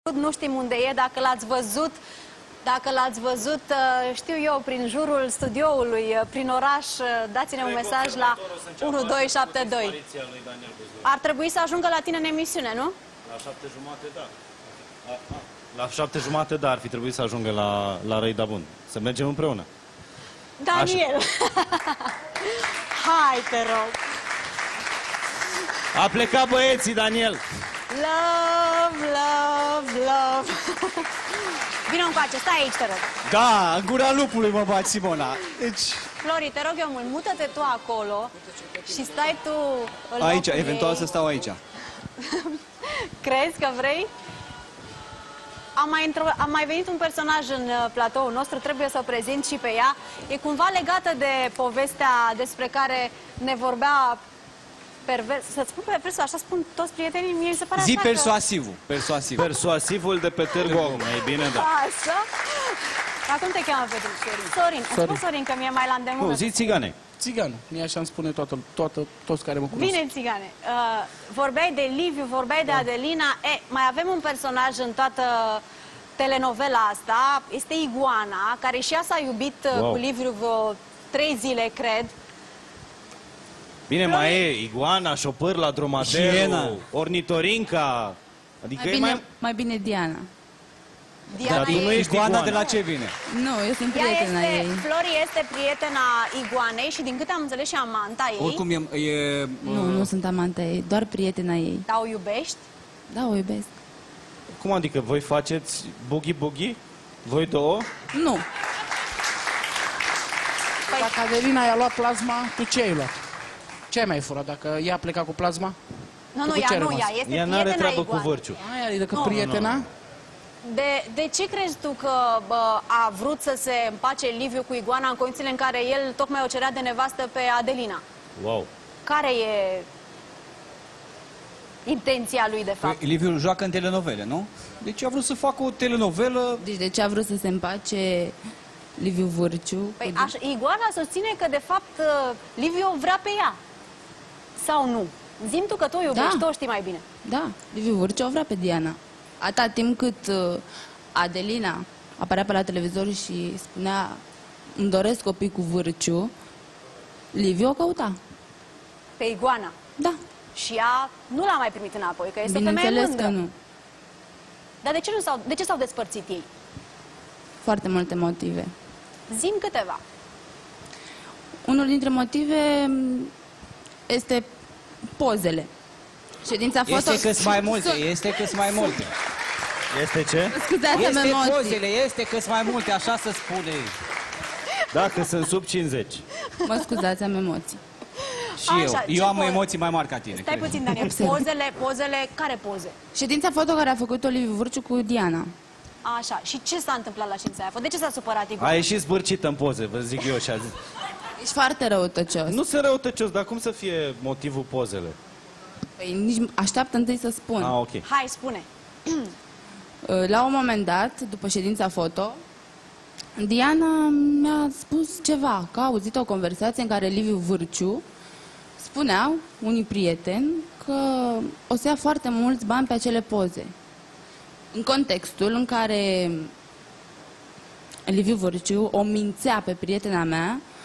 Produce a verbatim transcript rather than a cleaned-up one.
Nu știm unde e, dacă l-ați văzut, dacă l-ați văzut, știu eu, prin jurul studioului, prin oraș, dați-ne un mesaj la unu doi șapte doi. Ar trebui să ajungă la tine în emisiune, nu? La șapte jumate, da. La șapte jumate, da, ar fi trebuit să ajungă la, la Răida Bun. Să mergem împreună. Daniel! Hai, te rog! A plecat băieții, Daniel! Love, love, love! Vino încoace, stai aici, te rog. Da, în gura lupului mă bat, Simona. Deci... Flori, te rog eu mult, mută-te tu acolo și stai tu în Aici, locul eventual ei. să stau aici. Crezi că vrei? Am mai, am mai venit un personaj în uh, platoul nostru, trebuie să o prezint și pe ea. E cumva legată de povestea despre care ne vorbea pervers. Să-ți spun perversul, așa spun toți prietenii, mie mi se pare Zi așa persuasivul, că... persuasiv. Persuasivul de pe Târgu Ocna, e bine, da. Așa? Acum te cheamă pe tine, Sorin. Sorin, îmi spun Sorin că mi-e mai la îndemână. Nu, zi țigane. Țiganul. Mie așa îmi spune toată, toată, toți care mă cunosc. Bine, țigane. Uh, vorbeai de Liviu, vorbeai de Adelina. E, mai avem un personaj în toată telenovela asta. Este Iguana, care și ea s-a iubit uh, Wow. cu Liviu vreo trei zile, cred. Bine, Flori... mai e Iguana, Șopârla, Dromaderul, Hiena. Ornitorinca. Adică Mai e bine, mai... mai bine Diana. Diana Dar tu e... nu ești Iguana Iguana. de la ce vine? Nu, eu sunt Ea prietena este, ei. Flori este prietena Iguanei și din câte am înțeles și amanta ei. Oricum e... e Nu, nu sunt amanta ei, doar prietena ei. Dar o iubești? Da, o iubesc. Cum adică, voi faceți boogie-boogie? Voi două? Nu. Păi... Dacă Adelina i-a luat plasma, tu ce ai luat? Ce ai mai furat? Dacă ea a plecat cu plasma? Nu, nu, Cu ce ea ai nu, rămas? ea este Ea n-are prietena treabă cu Iguanei. Vârciu. Aia, adică Nu. prietena? De, de ce crezi tu că bă, a vrut să se împace Liviu cu Iguana în condițiile în care el tocmai o cerea de nevastă pe Adelina? Wow. Care e intenția lui, de fapt? Păi, Liviu joacă în telenovele, nu? Deci a vrut să facă o telenovelă... Deci de ce a vrut să se împace Liviu Vârciu? Păi, cu- aș, Iguana susține că, de fapt, Liviu o vrea pe ea. Sau nu? Zi-mi tu că tu o iubești, Da. tu o știi mai bine. Da, Liviu Vârciu o vrea pe Diana. Atâta timp cât uh, Adelina apărea pe la televizor și spunea îmi doresc copii cu Vârciu, Liviu o căuta. Pe Iguana. Da, Și ea nu l-a mai primit înapoi, că este o femeie bineînțeles mândră. că nu. Dar de ce, nu s-au, de ce s-au despărțit ei? Foarte multe motive. Zi-mi câteva. Unul dintre motive m, este pozele. Ședința foto... Este câți mai multe, este câți mai multe. Este ce? Scuzați-mă Este emoții. pozele, este câți mai multe, așa se spune. Dacă sunt sub cincizeci. Mă scuzați, am emoții. Și Așa, eu. ce Eu am poze? emoții mai mari ca tine. Stai cred. puțin, Daniel. Observ. Pozele, pozele, care poze? Ședința foto care a făcut-o Liviu Vârciu cu Diana. Așa. Și ce s-a întâmplat la ședința aia? De ce s-a supărat Iguana? A ieșit zbârcită în poze, vă zic eu și a zis. Ești foarte răutăcios. Nu sunt răutăcios, dar cum să fie motivul pozele? Păi nici așteaptă întâi să spun. Ah, ok. Hai, spune. La un moment dat, după ședința foto, Diana mi-a spus ceva, că a auzit o conversație în care Liviu Vârciu spunea unui prieten că o să ia foarte mulți bani pe acele poze. În contextul în care Liviu Vârciu o mințea pe prietena mea